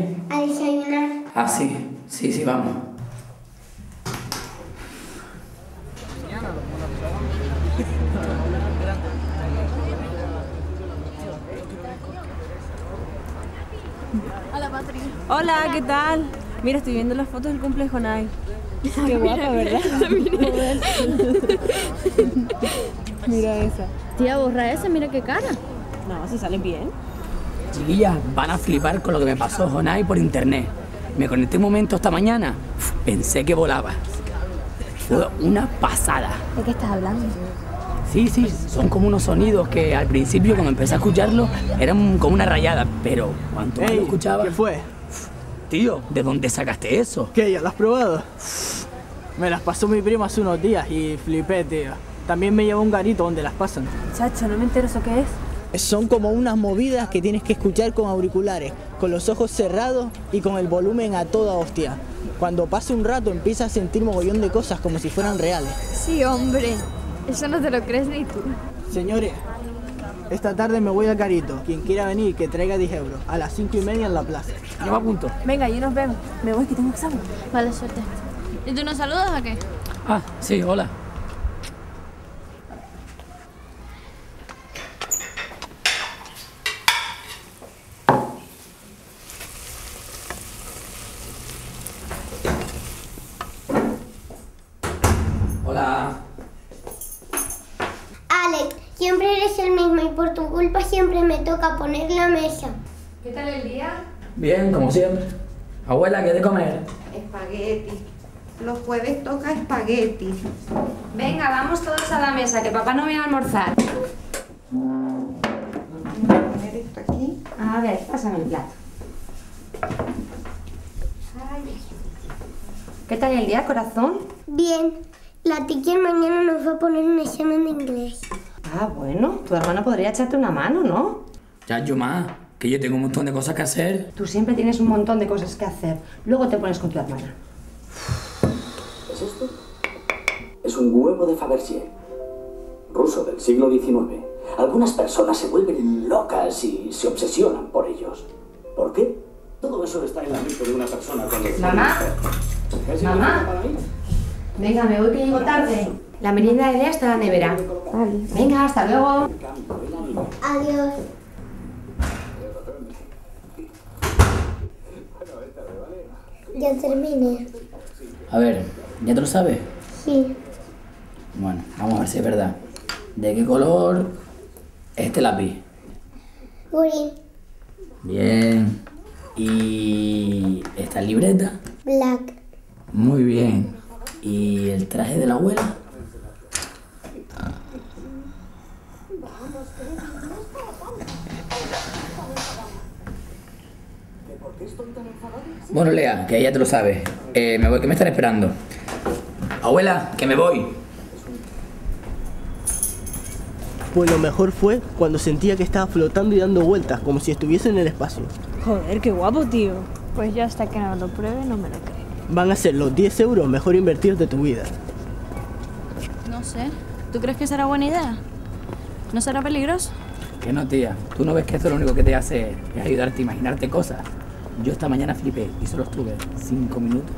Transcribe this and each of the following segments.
qué? A desayunar. Ah, sí. Sí, vamos. Hola, ¿qué tal? Mira, estoy viendo las fotos del cumple de Jonai. Qué guapa, ¿verdad? Mira esa. Tía, borra esa, mira qué cara. No, si salen bien. Chiquillas, van a flipar con lo que me pasó Jonai por internet. Me conecté un momento esta mañana. Pensé que volaba. Fue una pasada. ¿De qué estás hablando? Sí, son como unos sonidos que al principio cuando empecé a escucharlos eran como una rayada, pero cuando lo escuchaba... ¿Qué fue? Tío, ¿de dónde sacaste eso? ¿Qué? ¿Ya lo has probado? Me las pasó mi prima hace unos días y flipé, tío. También me llevó un garito donde las pasan. Chacho, no me entero eso qué es. Son como unas movidas que tienes que escuchar con auriculares, con los ojos cerrados y con el volumen a toda hostia. Cuando pase un rato empiezas a sentir mogollón de cosas como si fueran reales. Sí, hombre. Eso no te lo crees ni tú. Señores, esta tarde me voy al garito. Quien quiera venir, que traiga 10 euros. A las 5:30 en la plaza. Yo me apunto. Venga, y nos vemos. Me voy, que tengo examen. Vale, suerte. ¿Y tú nos saludas o qué? Ah, sí, hola. Hola. Alex, siempre eres el mismo y por tu culpa siempre me toca poner la mesa. ¿Qué tal el día? Bien, como siempre. Abuela, ¿qué de comer? Espagueti. Los jueves toca espagueti. Venga, vamos todos a la mesa, que papá no viene a almorzar. Voy a poner esto aquí. A ver, pásame el plato. Ay. ¿Qué tal el día, corazón? Bien, la teacher mañana nos va a poner un examen de inglés. Ah, bueno, tu hermana podría echarte una mano, ¿no? Ya, yo más, que yo tengo un montón de cosas que hacer. Tú siempre tienes un montón de cosas que hacer. Luego te pones con tu hermana. ¿Es esto? Es un huevo de Fabergé, ruso del siglo XIX. Algunas personas se vuelven locas y se obsesionan por ellos. ¿Por qué? Todo eso está en la mente de una persona cuando... ¿Mamá? ¿Mamá? Venga, me voy que llego tarde. La merienda de Lea está en la nevera. Vale. Venga, hasta luego. Adiós. Ya terminé. A ver, ¿ya te lo sabes? Sí. Bueno, vamos a ver si es verdad. ¿De qué color este lápiz? Green. Bien. ¿Y esta libreta? Black. Muy bien. ¿Y el traje de la abuela? Bueno, Lea, que ya te lo sabes. Me voy, que me están esperando. Abuela, que me voy. Pues lo mejor fue cuando sentía que estaba flotando y dando vueltas, como si estuviese en el espacio. Joder, qué guapo, tío. Pues yo hasta que no lo pruebe no me lo creo. Van a ser los 10 euros mejor invertidos de tu vida. No sé. ¿Tú crees que será buena idea? ¿No será peligroso? Que no, tía. ¿Tú no ves que esto lo único que te hace es ayudarte a imaginarte cosas? Yo esta mañana flipé y solo estuve 5 minutos.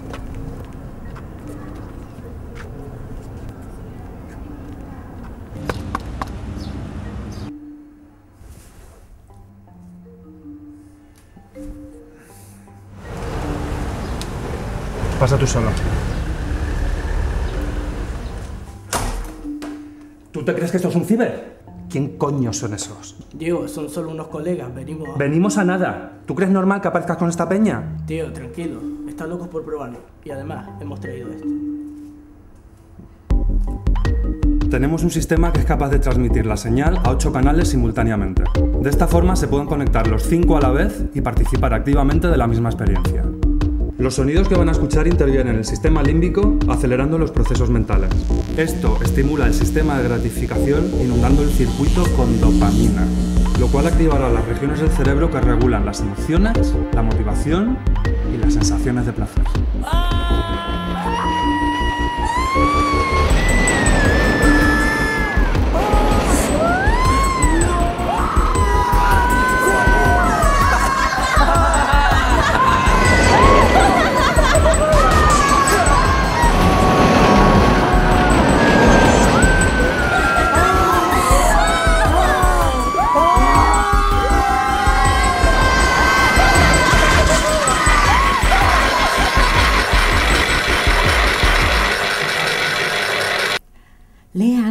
Pasa tú solo. ¿Tú te crees que esto es un ciber? ¿Quién coño son esos? Diego, son solo unos colegas, venimos a... Venimos a nada. ¿Tú crees normal que aparezcas con esta peña? Tío, tranquilo. Están locos por probarlo. Y además, hemos traído esto. Tenemos un sistema que es capaz de transmitir la señal a 8 canales simultáneamente. De esta forma se pueden conectar los 5 a la vez y participar activamente de la misma experiencia. Los sonidos que van a escuchar intervienen en el sistema límbico, acelerando los procesos mentales. Esto estimula el sistema de gratificación, inundando el circuito con dopamina, lo cual activará las regiones del cerebro que regulan las emociones, la motivación y las sensaciones de placer.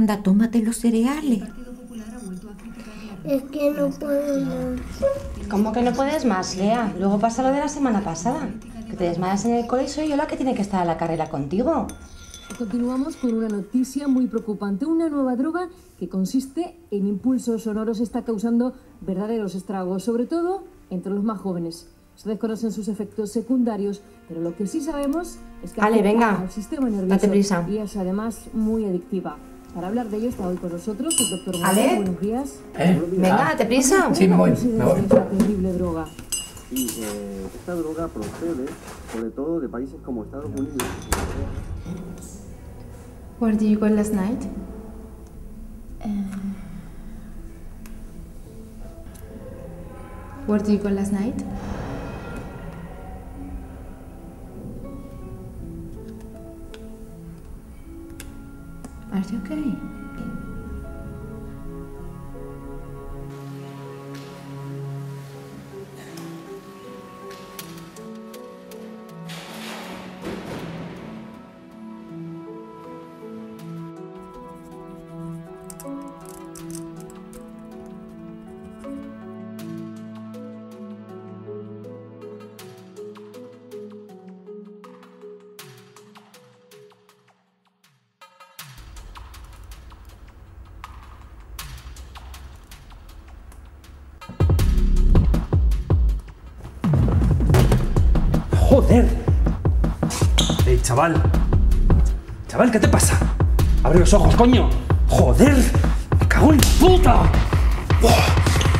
Anda, tómate los cereales. Es que no puedo más. ¿Cómo que no puedes más, Lea? Luego pasa lo de la semana pasada. Que te desmayas en el cole y soy yo la que tiene que estar a la carrera contigo. Continuamos con una noticia muy preocupante. Una nueva droga que consiste en impulsos sonoros está causando verdaderos estragos, sobre todo entre los más jóvenes. Se desconocen sus efectos secundarios, pero lo que sí sabemos es que afecta al sistema nervioso. Date prisa. Y es además muy adictiva. Para hablar de ello está hoy con nosotros el doctor Ale. Buenos días. Venga, date prisa. Sí, me voy. Esta terrible droga. Y esta droga procede sobre todo de países como Estados Unidos. Where did you go last night? Where did you go last night? Are you okay? ¡Joder! ¡Ey, chaval! Chaval, ¿qué te pasa? ¡Abre los ojos, coño! ¡Joder! ¡Me cago en la puta! ¡Buah!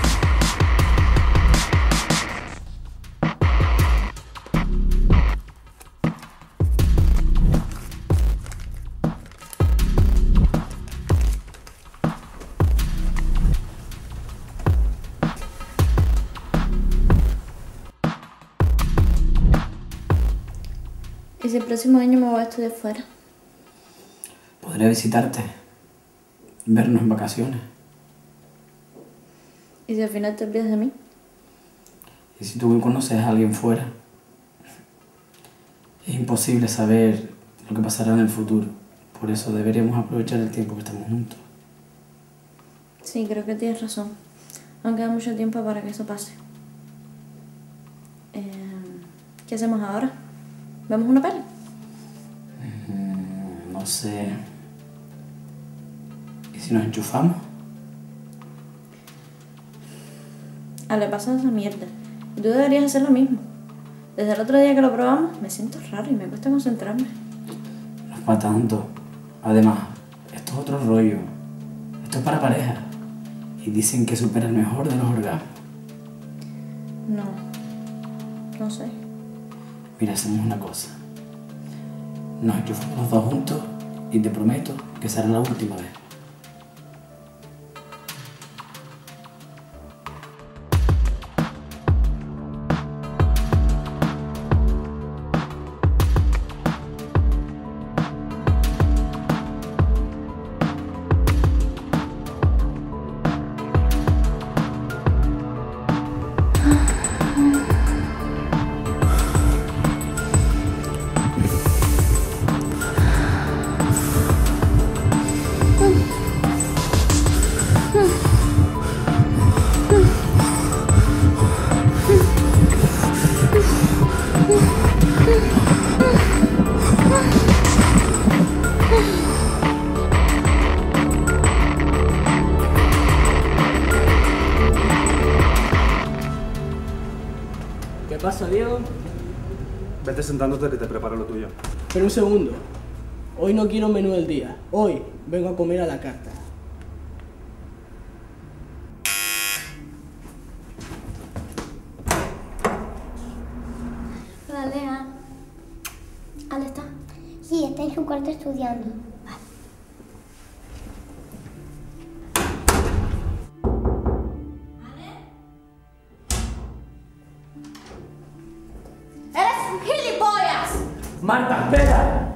¿Y si el próximo año me voy a estudiar fuera? Podré visitarte, vernos en vacaciones. ¿Y si al final te olvidas de mí? ¿Y si tú conoces a alguien fuera? Es imposible saber lo que pasará en el futuro. Por eso deberíamos aprovechar el tiempo que estamos juntos. Sí, creo que tienes razón. Aún queda mucho tiempo para que eso pase. ¿Qué hacemos ahora? ¿Vemos una peli? No sé. ¿Y si nos enchufamos? Le pasa esa mierda. Y tú deberías hacer lo mismo. Desde el otro día que lo probamos, me siento raro y me cuesta concentrarme. No es para tanto. Además, esto es otro rollo. Esto es para pareja. Y dicen que supera el mejor de los orgasmos. No sé. Mira, hacemos una cosa. Nos enchufamos los dos juntos y te prometo que será la última vez. ¿Qué pasa, Diego? Vete sentándote que te preparo lo tuyo. Pero un segundo. Hoy no quiero menú del día. Hoy vengo a comer a la carta. Hola, Lea. ¿Dónde está? Sí, está en su cuarto estudiando. ¡Eres un gilipollas! ¡Marta, espera!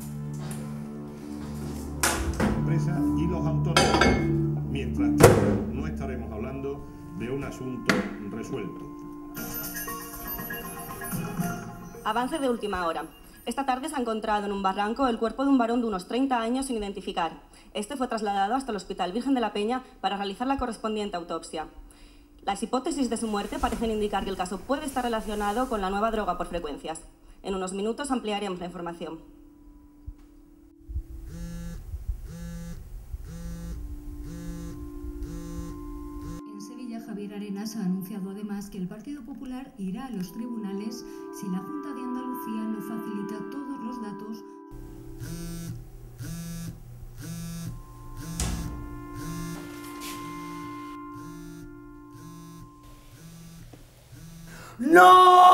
Empresa y los autónomos. Mientras tanto, no estaremos hablando de un asunto resuelto. Avance de última hora. Esta tarde se ha encontrado en un barranco el cuerpo de un varón de unos 30 años sin identificar. Este fue trasladado hasta el Hospital Virgen de la Peña para realizar la correspondiente autopsia. Las hipótesis de su muerte parecen indicar que el caso puede estar relacionado con la nueva droga por frecuencias. En unos minutos ampliaremos la información. En Sevilla, Javier Arenas ha anunciado además que el Partido Popular irá a los tribunales si la Junta de Andalucía no facilita todos los datos. ¡No!